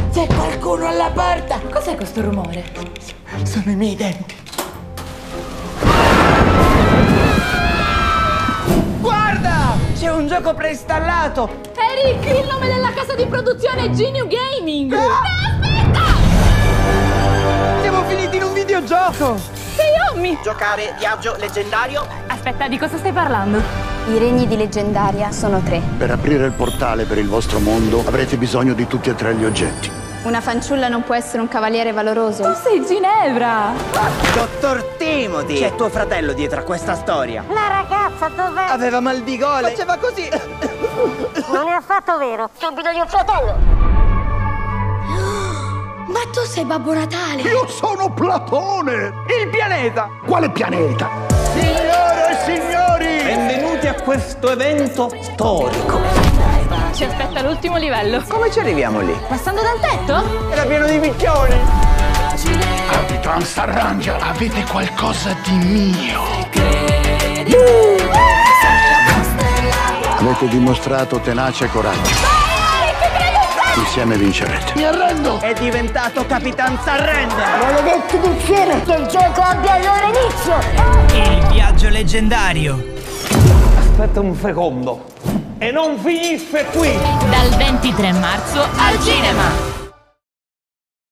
C'è qualcuno alla porta! Cos'è questo rumore? Sono i miei denti. Guarda! C'è un gioco preinstallato! Eric, il nome della casa di produzione è Geniu Gaming! Aspetta! Siamo finiti in un videogioco! Sei Ommi! Giocare viaggio leggendario. Aspetta, di cosa stai parlando? I regni di Leggendaria sono 3. Per aprire il portale per il vostro mondo avrete bisogno di tutti e 3 gli oggetti. Una fanciulla non può essere un cavaliere valoroso. Tu sei Ginevra! Dottor Timothy. C'è tuo fratello dietro a questa storia. La ragazza dov'è? Aveva mal di gole! Faceva così! Non è affatto vero. Subito di un fratello. Ma tu sei Babbo Natale! Io sono Platone! Il pianeta! Quale pianeta? Signore e signori! Benvenuti a questo evento storico. Ci aspetta l'ultimo livello. Come ci arriviamo lì? Passando dal tetto? Era pieno di picchioni! Capitan Sarrangia, avete qualcosa di mio. Avete dimostrato tenacia e coraggio. Insieme vincerete. Mi arrendo! È diventato Capitan Sarrender. Maledetti d'insieme, che il gioco abbia il loro inizio. Il viaggio leggendario. Aspetta un secondo. E non finisce qui! Dal 23 marzo al cinema!